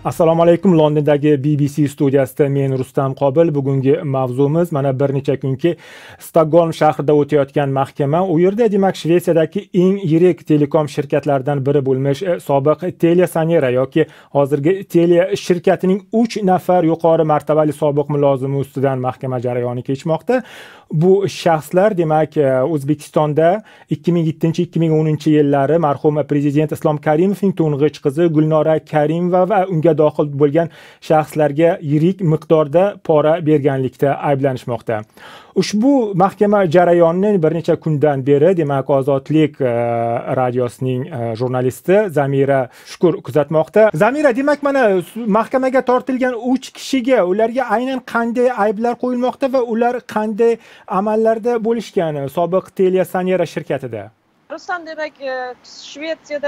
Assalomu alaykum. Londondagi BBC studiyasida men Rustam Qobil. Bugungi mavzumiz mana bir necha kunki Stokgolm shahrida o'tayotgan mahkama. U yerda demak Shvetsiyadagi eng yirik telekom shirkatlaridan biri bo'lmish sobiq TeliaSonera yoki hozirgi Telia shirkatining 3 nafar yuqori martabali sobiq mulozimi ustidan mahkama jarayoni kechmoqda. Bu shaxslar demak O'zbekistonda 2007-2010 yillari marhum prezident Islom Karimovning to'ng'ich qizi Gulnora Karimova va unga dohil bo'lgan shaxslarga yirik miqdorda pora berganlikda ayblanishmoqda. Ushbu mahkama jarayonini bir necha kundan beri demak Ozodlik radiosining jurnalisti Zamira Shukur kuzatmoqda. Zamira, demak mana mahkamaga tortilgan 3 kishiga ularga aynan qanday ayblar qo'yilmoqda va ular qanday amallarda bo'lishgan sobiq TeliaSonera shirkatida? Rustam, demak Shvetsiyada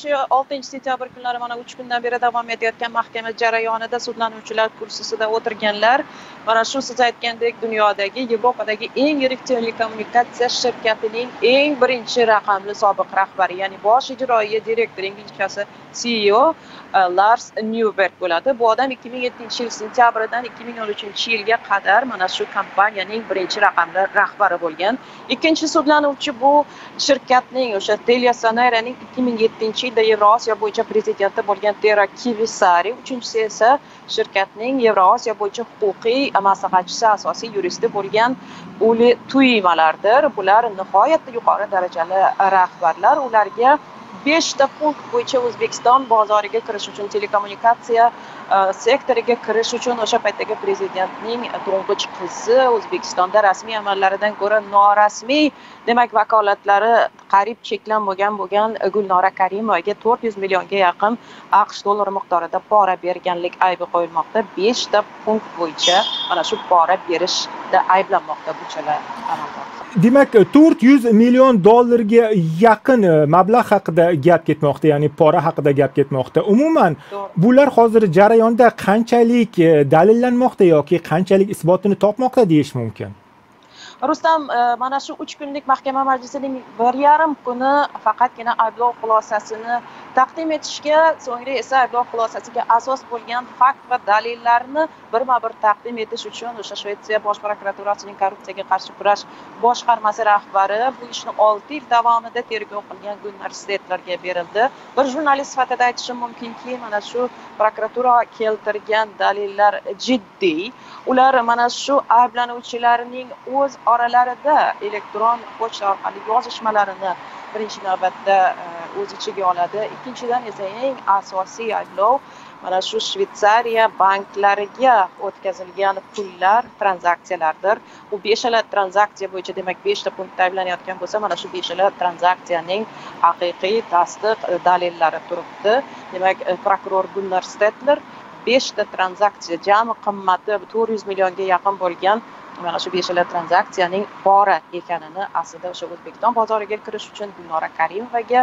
4-6 sentyabr kunlari mana 3 kundan beri davom etayotgan mahkama jarayonida sudlanuvchilar kursisida o'tirganlar mana shu siz aytgandek dunyodagi, Yevropadagi eng yirik telekommunikatsiya shirkatining eng birinchi raqamli sobiq rahbari, ya'ni bosh ijroiya direktor, inglizchasi CEO Lars Newberg bo'ladi. Bu odam 2007-yil sentyabridan 2013-yilga qadar mana shu kompaniyaning birinchi raqamli rahbari bo'lgan. Ikkinchi sudlanuvchi bu shirkatning o'sha TeliaSoneraning 2007-yilda Yevrosiyo bo'yicha prezidenti bo'lgan Tera Kivisari, uchinchisi esa shirkatning Yevrosiyo bo'yicha huquqiy maslahatchisi, asosiy yuristi bo'lgan Uli Tuimalardir. Bular nihoyatda yuqori darajali rahbarlar. Ularga 5 ta punkt bo'yicha O'zbekiston bozoriga kirish uchun, telekommunikatsiya sektoriga kirish uchun o'sha paytdagi prezidentning to'ng'ich qizi O'zbekistonda rasmiy amallaridan ko'ra norasmiy demak vakolatlari qariyb cheklanmagan bo'lgan Gulnora Karimovaga 400 millionga yaqin AQSh dollari miqdorida pora berganlik aybi qo'yilmoqda. 5 ta punkt bo'yicha mana shu pora berishda ayblanmoqda bu chala amaldor. Demak 400 million dollarga yaqin mablag' haqida gap ketmoqda, ya'ni pora haqida gap ketmoqda. Umuman bular hozir jarayonda qanchalik dalillanmoqda yoki qanchalik isbotini topmoqda deyish mumkin? Rustam, mana shu 3 kunlik mahkama majlisining 1,5 kuni faqatgina ayblov xulosasini taqdim etishga, so'ngra esa ayblov xulosasiga asos bo'lgan fakt va dalillarni birma-bir taqdim etish uchun o'sha Shvetsiya bosh prokuraturasining korrupsiyaga qarshi kurash boshqarmasi rahbari bu ishni 6 yil davomida tergov qilgan Gunnar Stetlerga berildi. Bir jurnalist sifatida aytishim mumkinki, mana shu prokuratura keltirgan dalillar jiddiy. Ular mana shu ayblanuvchilarning o'z oralarida elektron pochta orqali yozishmalarini birinchi navbatda o'z ichiga oladi. Ikkinchidan esa eng asosiy ayblov mana shu Shvetsariya banklariga o'tkazilgan pullar, tranzaksiyalardir. Bu 5 tranzaksiya bo'yicha demak 5 ta punktda ayblanayotgan bo'lsa, mana shu 5 tranzaksiyaning haqiqiy tasdiq dalillari turibdi. Demak, prokuror Gunnar Stetler 5 ta tranzaksiya jami qimmati 400 millionga yaqin bo'lgan mana shu 5 tranzaksiyaning pora ekanini, aslida o'sha O'zbekiston bozoriga kirish uchun Gulnora Karimovaga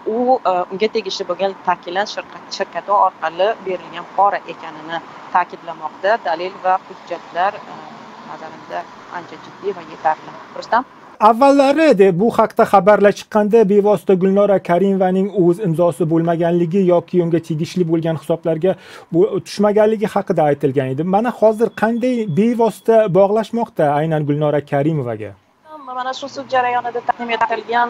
unga tegishli bo'lgan Takilan shirkati orqali berilgan pora ekanini ta'kidlamoqda. Dalil va hujjatlar nazarimda ancha jiddiy va yetarli. Rustam, avvallari bu haqda xabarlar chiqqanda bevosita Gulnora Karimovaning o'z imzosi bo'lmaganligi yoki unga tegishli bo'lgan hisoblarga bu tushmaganligi haqida aytilgan edi. Mana hozir qanday bevosita bog'lashmoqda aynan Gulnora Karimovaga? Mana shu sud jarayonida taqdim etilgan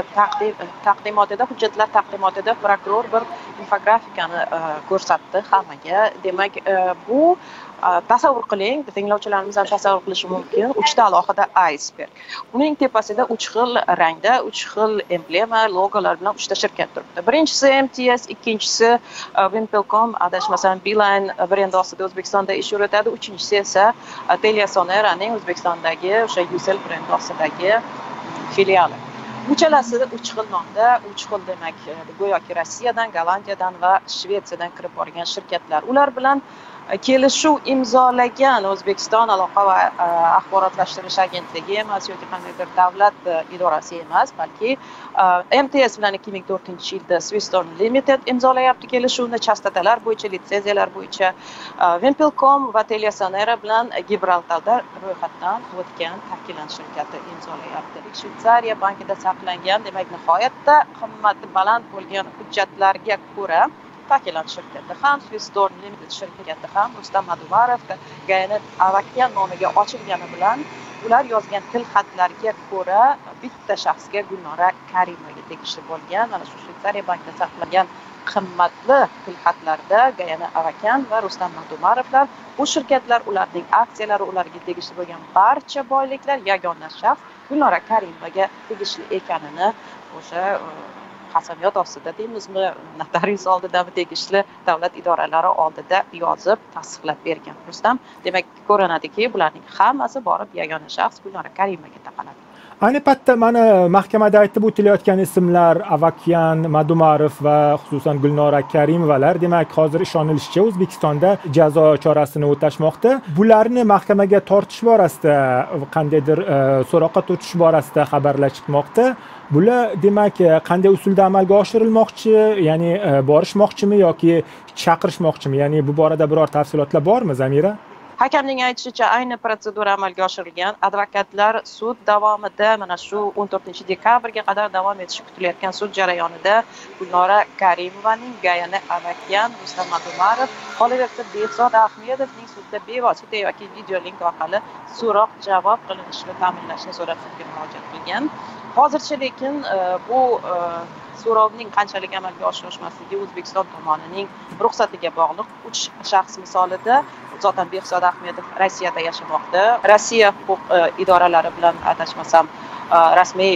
taqdimotida, hujjatlar taqdimotida prokuror bir infografikani ko'rsatdi hammaga. Demak, bu tasavvur qiling, tinglovchilarimiz ham tasavvur qilishi mumkin, 3 ta alohida iceberg. Uning tepasida 3 xil rangda, 3 xil emblema, logolar bilan 3 ta shirkat turibdi. Birinchisi MTS, ikkinchisi Wimpelcom, adashmasam Beeline brendi ostida O'zbekistonda ish yuritadi, uchinchisi esa TeliaSoneraning O'zbekistondagi o'sha Ucell brendi ostidagi filiali. Uchalasi 3 xil nomda, 3 xil demak go'yoki Rossiyadan, Gollandiyadan va Shvetsiyadan kirib borgan shirkatlar. Ular bilan kelishuv imzolagan O'zbekiston aloqa va axborotlashtirish agentligi emas yoki qandaydir davlat idorasi emas, balki MTS bilan 2004-yilda Swisstorm Limited imzolayapti kelishuvni chastotalar bo'yicha, litsenziyalar bo'yicha. Wimpelcom va TeliaSonera bilan Gibraltarda ro'yxatdan o'tgan Takilan shirkati imzolayapti. Shvetsariya bankida saqlangan, demak nihoyatda qimmati baland bo'lgan hujjatlarga ko'ra tashkilot shirkati ham Swissdorn Limited shirkati ham Rustam Madumarov Gaynet Avakyan nomiga ochilgani bilan ular yozgan tilxatlarga ko'ra bitta shaxsga Gulnora Karimovga tegishli bo'lgan. Mana shu Shveysariya bankida saqlangan qimmatli tilxatlarda Gaynet Avakyan va Rustam Madumarovlar, bu shirkatlar, ularning aksiyalari, ularga tegishli bo'lgan barcha boyliklar yagona shaxs Gulnora Karimovga tegishli ekanini o'sha qasamyod ostida deymizmi, notarius oldidami, tegishli davlat idoralari oldida yozib tasdiqlab bergan Rustam. Demak, ko'rinadiki, bularning hammasi borib yagona shaxs Gulnora Karimovga taqaladi. Ayni paytda mana mahkamada aytib o'tilayotgan ismlar Avakyan, Madumarov va xususan Gulnora Karimovalar, demak, hozir ishonilishicha O'zbekistonda jazo chorasini o'tashmoqda. Bularni mahkamaga tortish borasida, qandaydir so'roqqa tutish borasida xabarlar chiqmoqda. Bular demak qanday usulda amalga oshirilmoqchi, ya'ni borishmoqchimi yoki chaqirishmoqchimi? Ya'ni bu borada biror tafsilotlar bormi, Zamira? Hakamning aytishicha, ayni protsedura amalga oshirilgan. Advokatlar sud davomida, mana shu 14-dekabrga qadar davom etishi kutilayotgan sud jarayonida Gulnora Karimovaning, Gaynet Avakyan, Rustam Madumarov, qolaversa Behzod Ahmedovning sudda bevosita yoki video link orqali so'roq-javob qilinishini ta'minlashni so'rab sudga murojaat qilgan. Hozircha lekin bu so'rovning qanchalik amalga oshirishmasligi O'zbekiston tomonining ruxsatiga bog'liq. 3 shaxs misolida zotan Behzod Ahmedov Rossiyada yashamoqda. Rossiya huquq idoralari bilan adashmasam rasmiy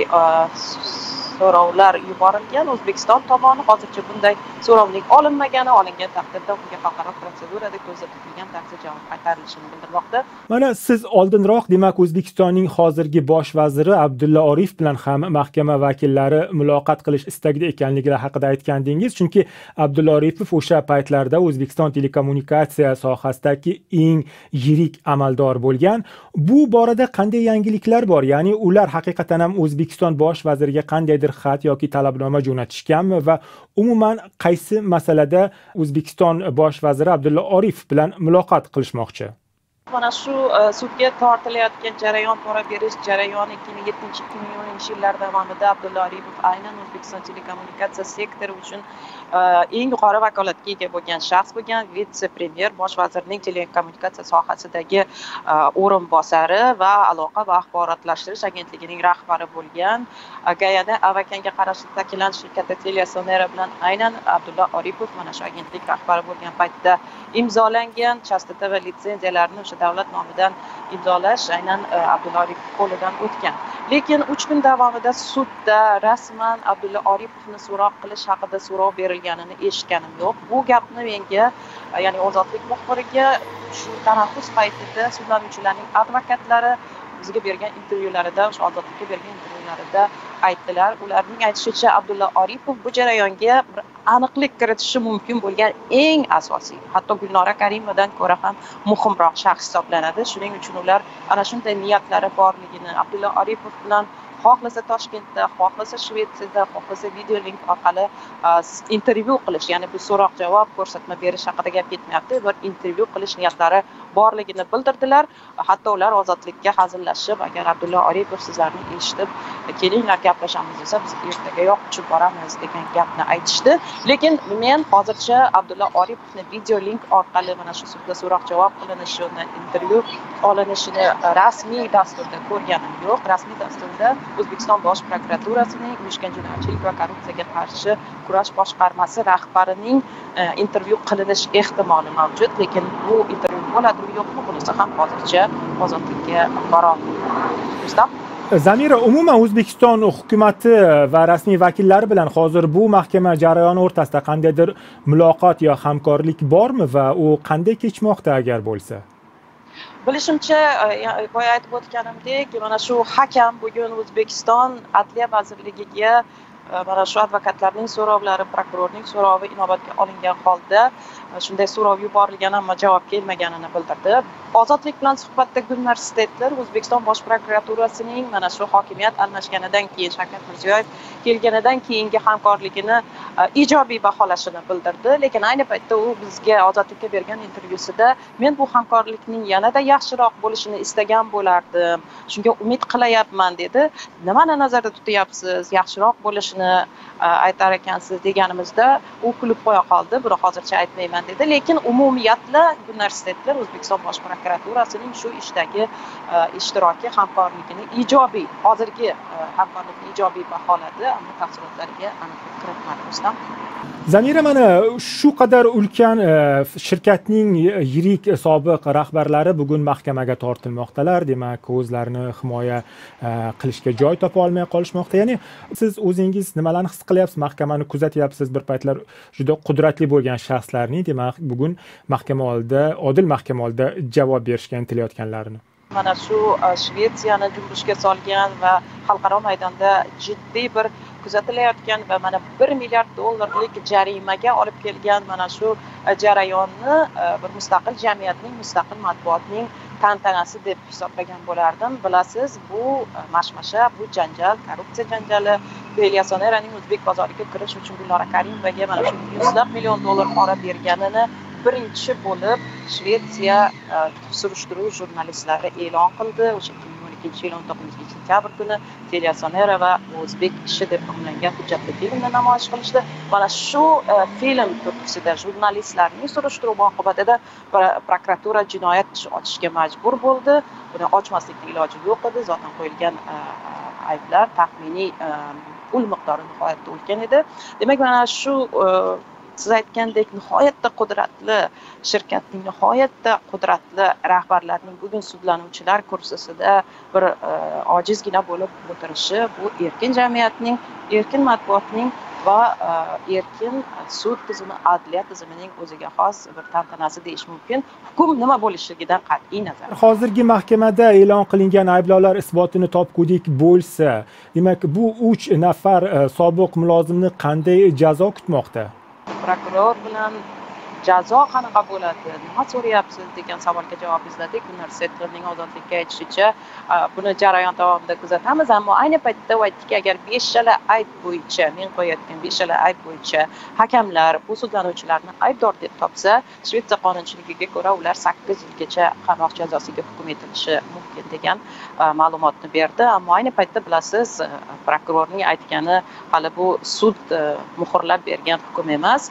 so'rovlar yuborilgan. O'zbekiston tomoni hozircha bunday so'rovning olinmagan taqdirda unga xalqaro protsedurada ko'zda tutilgan tarzda javob qaytarilishini bildirmoqda. Mana siz oldinroq, demak, O'zbekistonning hozirgi bosh vaziri Abdulla Oripov bilan ham mahkama vakillari muloqot qilish istagida ekanligi haqida aytgandingiz, chunki Abdulla Oripov o'sha paytlarda O'zbekiston telekommunikatsiya sohasidagi eng yirik amaldor bo'lgan. Bu borada qanday yangiliklar bor? Ya'ni ular haqiqatan ham O'zbekiston bosh vaziriga qandaydir xat yoki talabnoma jo'natishganmi va umuman qaysi masalada O'zbekiston bosh vaziri Abdulla Oripov bilan muloqot qilishmoqchi? Mana shu sudga tortilayotgan jarayon, pora berish jarayoni 2007-2010 yillar davomida Abdulla Oripov aynan O'zbekiston telekommunikatsiya sektori uchun eng yuqori vakolatga ega bo'lgan shaxs bo'lgan, vitse-premyer, bosh vazirning telekommunikatsiya sohasidagi o'rinbosari va aloqa va axborotlashtirish agentligining rahbari bo'lgan. Gaynet Avakyanga qarashli tashkilot shirkati Telesonera bilan aynan Abdulla Oripov mana shu agentlik rahbari bo'lgan paytda imzolangan chastota va litsenziyalarni o'sha davlat nomidan imzolash aynan Abdulla Oripov qo'lidan o'tgan. Lekin 3 kun davomida sudda rasman Abdulla Oripovni so'roq qilish haqida so'rov berilganini eshitganim yo'q. Bu gapni menga, ya'ni Ozodlik muxbiriga shu tanaffus paytida sudlanuvchilarning advokatlari bizga bergan intervyularida, o'sha Ozodlikka bergan intervyularida aytdilar. Ularning aytishicha, Abdulla Oripov bu jarayonga bir aniqlik kiritishi mumkin bo'lgan eng asosiy, hatto Gulnora Karimovdan ko'ra ham muhimroq shaxs hisoblanadi. Shuning uchun ular ana shunday niyatlari borligini, Abdulla Oripov bilan xohlasa Toshkentda, xohlasa Shvetsiyada, xohlasa video link orqali intervyu qilish, ya'ni bu so'roq-javob, ko'rsatma berish haqida gap ketmayapti, bir intervyu qilish niyatlari borligini bildirdilar. Hatto ular Ozodlikka hazillashib, agar Abdulla Oripov sizlarni eshitib, kelinglar gaplashamiz desa, biz ertagayoq uchib boramiz degan gapni aytishdi. Lekin men hozircha Abdulla Oripovni video link orqali mana shu sudda so'roq-javob qilinishi, intervyu olinishini rasmiy dasturda ko'rganim yo'q. Rasmiy dasturda O'zbekiston Bosh prokuraturasining uyushgan jinoyatchilik va korrupsiyaga qarshi kurash boshqarmasi rahbarining intervyu qilinish ehtimoli mavjud, lekin bu intervyu bo'ladimi yo'qmi, bunisi ham hozircha Ozodlikka borolmayapti. Zamira, umuman O'zbekiston hukumati va rasmiy vakillari bilan hozir bu mahkama jarayoni o'rtasida qandaydir muloqot yo hamkorlik bormi va u qanday kechmoqda agar bo'lsa? Bilishimcha, boya aytib o'tganimdek, mana shu hakam bugun O'zbekiston Adliya vazirligiga mana shu advokatlarning so'rovlari, prokurorning so'rovi inobatga olingan holda shunday so'rov yuborilgan, ammo javob kelmaganini bildirdi. Ozodlik bilan suhbatda Gulnar Stetler O'zbekiston Bosh prokuraturasining mana shu hokimiyat almashganidan keyin Shavkat Mirziyoyev kelganidan keyingi hamkorligini ijobiy baholashini bildirdi. Lekin ayni paytda u bizga Ozodlikka bergan intervyusida men bu hamkorlikning yanada yaxshiroq bo'lishini istagan bo'lardim. Shunga umid qilayapman dedi. Nimani nazarda tutyapsiz? Yaxshiroq bo'lishini aytar ekansiz deganimizda u kulib qo'ya qoldi. Buni hozircha aytmayman dedi. Lekin umumiyatla Gulnar Stetler O'zbekiston Bosh prokuraturasining shu ishdagi ishtiroki hamkorligini ijobiy, hozirgi hamkorlikni ijobiy baholadi, ammo tafsilotlariga aniqlik kiritmadi Rustam. Zamira, mana shu qadar ulkan shirkatning yirik sobiq rahbarlari bugun mahkamaga tortilmoqdalar. Demak, o'zlarini himoya qilishga joy topa olmay qolishmoqda. Ya'ni siz o'zingiz nimalarni his qilyapsiz? Mahkamani kuzatyapsiz, bir paytlar juda qudratli bo'lgan shaxslarning, demak, bugun mahkama oldida, odil mahkama oldida javob berishga intilayotganlarini. Mana shu Shvetsiyani junbushga solgan va xalqaro maydonda jiddiy bir kuzatilayotgan va mana 1 milliard dollarlik jarimaga olib kelgan mana shu jarayonni bir mustaqil jamiyatning, mustaqil matbuotning tantanasi deb hisoblagan bo'lardim. Bilasiz, bu mashmasha, bu janjal, korrupsiya janjali Belyasoneraning o'zbek bozoriga kirish uchun Gulnora Karimovaga mana shu yuzlab million dollar pora berganini birinchi bo'lib Shvetsiya surishtiruv jurnalistlari e'lon qildi. O'sha 2012 yil 19 sentyabr kuni Belyasonera va o'zbek ishi deb nomlangan hujjatli filmni namoyish qilishdi. Mana shu film turtkusida jurnalistlarning surishtiruv oqibatida prokuratura jinoyat ishi ochishga majbur bo'ldi. Buni ochmaslikning iloji yo'q edi. Zotan qo'yilgan ayblar taxminiy pul miqdori nihoyatda ulkan edi. Demak, mana shu siz aytgandek nihoyatda qudratli shirkatning, nihoyatda qudratli rahbarlarning bugun sudlanuvchilar kursisida bir ojizgina bo'lib o'tirishi bu erkin jamiyatning, erkin matbuotning va erkin sud tizimi, adliya tizimining o'ziga xos bir tantanasi deyish mumkin. Hukm nima bo'lishligidan qat'iy nazar. Hozirgi mahkamada e'lon qilingan ayblovlar isbotini topgudek bo'lsa, demak, bu 3 nafar sobiq mulozimni qanday jazo kutmoqda? Prokuror bilan jazo qanaqa bo'ladi, nima so'rayapsiz degan savolga javob izladik. Gulnar Stetlerning Ozodlikka aytishicha, buni jarayon davomida kuzatamiz, ammo ayni paytda u aytdiki, agar 5 chala ayb bo'yicha, men qo'yayotgan 5 chala ayb bo'yicha hakamlar bu sudlanuvchilarni aybdor deb topsa, Shvetsiya qonunchiligiga ko'ra ular 8 yilgacha qamoq jazosiga hukm etilishi mumkin degan ma'lumotni berdi. Ammo ayni paytda bilasiz, prokurorning aytgani hali bu sud muhrlab bergan hukm emas,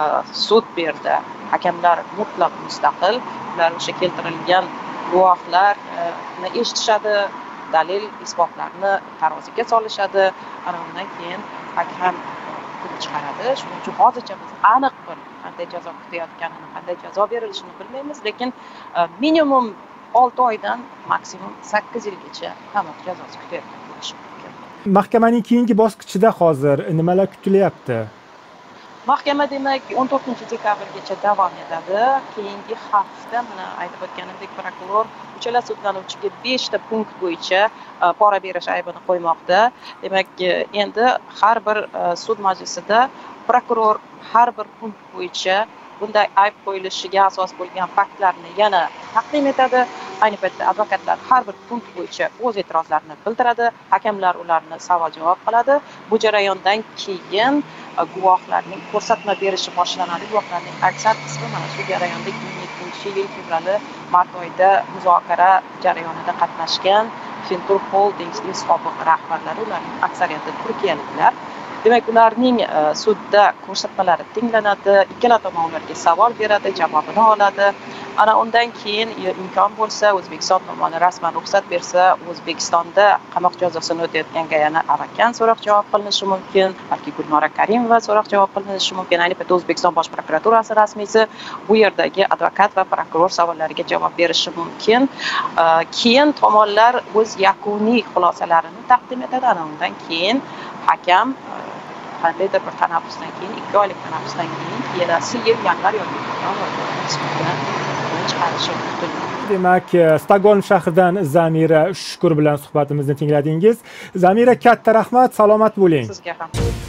sud berdi. Hakamlar mutlaq mustaqil, ular o'sha keltirilgan guvohlarni eshitishadi, dalil isbotlarni taroziga solishadi, ana undan keyin hakam hukm chiqaradi. Shuning uchun hozircha biz aniq bir qanday jazo kutayotganini, qanday jazo berilishini bilmaymiz, lekin minimum 6 oydan maksimum 8 yilgacha qamoq jazosi kutayotgan bo'lishi mumkin. Mahkamaning keyingi bosqichida hozir nimalar kutilyapti? Mahkama demak 14 dekabrgacha davom etadi. Keyingi hafta mana aytib o'tganimdek prokuror uchala sudlanuvchiga 5 ta punkt bo'yicha pora berish aybini qo'ymoqda. Demak, endi har bir sud majlisida prokuror har bir punkt bo'yicha bunday ayb qo'yilishiga asos bo'lgan faktlarni yana taqdim etadi. Ayni paytda advokatlar har bir punkt bo'yicha o'z e'tirozlarini bildiradi, hakamlar ularni savol-javob qiladi. Bu jarayondan keyin guvohlarning ko'rsatma berishi boshlanadi. Guvohlarning aksar qismi mana shu jarayonda 2007-yil fevral-mart oyida muzokara jarayonida qatnashgan Fintur Holdings'ning sobiq rahbarlari, ularning aksariyati turkiyaliklar. Demak, ularning sudda ko'rsatmalari tinglanadi, ikkala tomon ularga savol beradi, javobini oladi. Ana undan keyin imkon bo'lsa, O'zbekiston tomoni rasman ruxsat bersa, O'zbekistonda qamoq jazosini o'tayotganga yana Avakan so'roq javob qilinishi mumkin, balki Gulnora Karimova so'roq javob qilinishi mumkin. Ayni paytda O'zbekiston Bosh prokuraturasi rasmiysi bu yerdagi advokat va prokuror savollariga javob berishi mumkin. Keyin tomonlar o'z yakuniy xulosalarini taqdim etadi. Ana undan keyin hakam qandaydir bir tanaffusdan keyin, 2 oylik tanaffusdan keyin kelasi yil yanvar yoki fevral chiqarishi kutilmoqda. Demak, Stokgolm shahridan Zamira Shukur bilan suhbatimizni tingladingiz. Zamira, katta rahmat, salomat bo'ling. Sizga ham.